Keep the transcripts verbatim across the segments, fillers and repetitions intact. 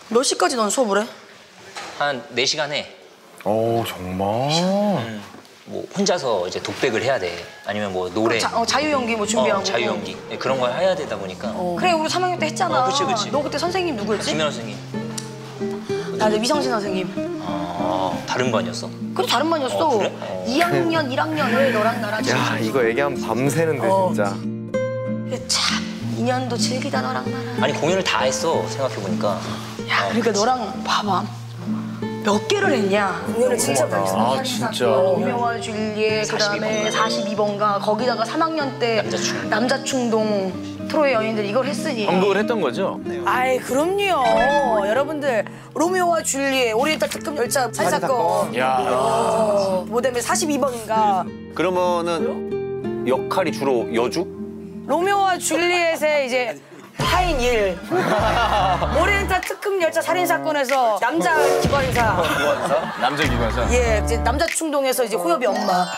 몇 시까지 넌 수업을 해? 한 네 시간 해. 오, 정말? 음, 뭐 혼자서 이제 독백을 해야 돼. 아니면 뭐 노래. 자, 어, 자유연기 뭐 준비하고. 어, 자유연기. 네, 그런 걸 해야 되다 보니까. 어. 그래, 우리 삼 학년 때 했잖아. 어, 그치, 그치. 너 그때 선생님 누구였지? 김연아 선생님. 나 이제 위성신 선생님. 아, 다른 반이었어? 그래, 다른 반이었어. 어, 그래? 어. 이 학년, 일 학년을 너랑 나랑 야, 이거 얘기하면 밤새는데, 어. 진짜. 참, 인연도 즐기다 너랑 나랑. 아니, 공연을 다 했어, 생각해보니까. 야, 어, 그러니까 너랑 봐봐. 몇 개를 했냐? 공연을 진짜 많이 했어. 아, 진짜. 로미오와 줄리엣, 그다음에 사십이 번가, 거기다가 삼 학년 때 남자충. 남자충동, 트로이 여인들 이걸 했으니. 연극을 했던 거죠? 아이, 그럼요. 여러분들, 로미오와 줄리엣, 오리엔탈 특급 열차 살사건. 야. 어, 뭐다음에 사십이 번가. 그러면은 역할이 주로 여주? 로미오와 줄리엣의 이제 타인 일. 오리엔탈 특급 열차 살인 사건에서 남자 기관사. 남자 기관사? 예, 이제 남자 충동에서 이제 호엽이 엄마.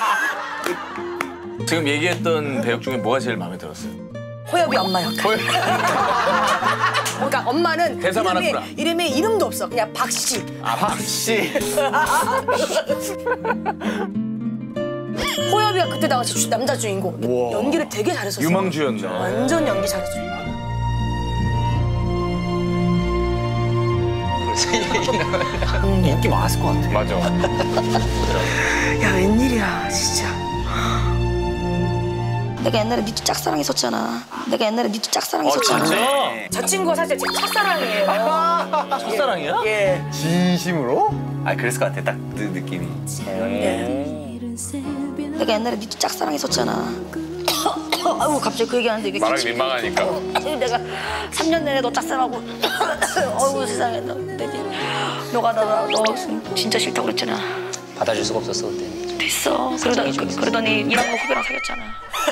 지금 얘기했던 배역 중에 뭐가 제일 마음에 들었어요? 호엽이 엄마 역할. 그러니까 엄마는 대사 이름이, 많았구나. 이름이 이름도 없어. 그냥 박씨. 아, 박씨. 호엽이가 그때 당시 주- 남자 주인공. 우와. 연기를 되게 잘했었어. 유망주였네. 완전 연기 잘했어. 인기 많았을 것 같아. 맞아. 야, 웬일이야, 진짜. 내가 옛날에 니도 짝사랑 했었잖아. 내가 옛날에 니도 짝사랑 했었잖아. 진짜? 저 친구가 사실 제 첫사랑이에요. 첫사랑이야? 예. 진심으로? 아, 그랬을 것 같아, 딱 그 느낌이. 내가 옛날에 니도 짝사랑 했었잖아. 아이고, 갑자기 그 얘기하는데 이게 말하기 민망하니까. 아유, 내가 삼 년 내내 너 짝사랑하고. 어이구, 세상에. 너, 내, 너가 나, 너 진짜 싫다고 그랬잖아. 받아줄 수가 없었어, 그때. 됐어. 그러더니, 그, 그러더니 일 학년 후배랑 사귀었잖아.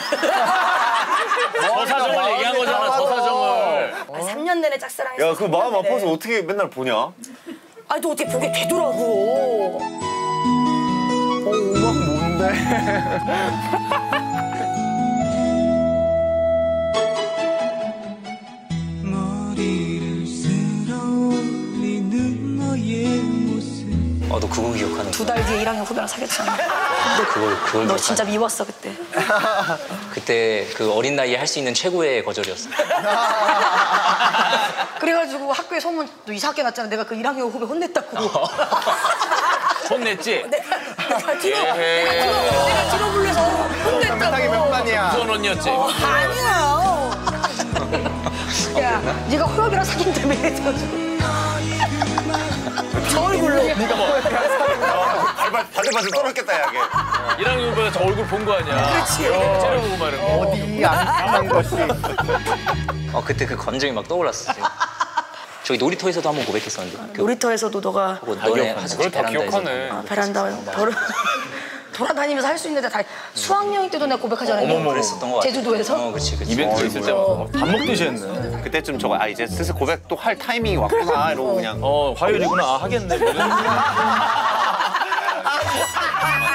저 사정을 얘기한 거잖아, 저 사정을. 아, 삼 년 내내 짝사랑했어. 야, 그 마음 아파서 어떻게 맨날 보냐? 아니, 또 어떻게 보게 되더라고. 어, 음악 뭔데? 어, 너 그거 기억하는 두 달 뒤에 일 학년 후배랑 사귀었잖아. 너 그걸, 그걸 너 기억하는 진짜 미웠어, 그때. 그때 그 어린 나이에 할 수 있는 최고의 거절이었어. 그래가지고 학교에 소문 너 이상하게 났잖아. 내가 그 일 학년 후배 혼냈다고. 혼냈지? 내가 뒤로, 에헤이. 내가 뒤로, 내가 뒤로 불러서 혼냈다고. 몇학이 몇 반이야? 무서운 언니였지? 어, 아니야. 야, 네가 호엽이랑 사귄다며. 저 얼굴로. 네가 뭐. 바들바들 떨었겠다, 야, 걔. 일 학년 후배가 저 얼굴 본 거 아니야? 그렇지. 째려보고 말은 거. 어디 안 것이. 어, 그때 그 감정이 막 떠올랐어, 지금. 저기 놀이터에서도 한번 고백했었는데. 그, 놀이터에서도 너가 그거 너네 하숙집 그걸 다 베란다에서. 기억하네. 아, 베란다 돌아, 돌아다니면서 할 수 있는데 다 수학여행 때도 내가 고백하지 않았니? 어머머, 그랬었던 거 같아. 제주도에서? 어, 그치, 그치. 이벤트 있을 때마다 밥 먹듯이 했네. 그때쯤 저거, 아, 이제 슬슬 고백 또 할 타이밍이 왔구나, 이러고 그냥. 어, 화요일이구나. 아, 하겠네.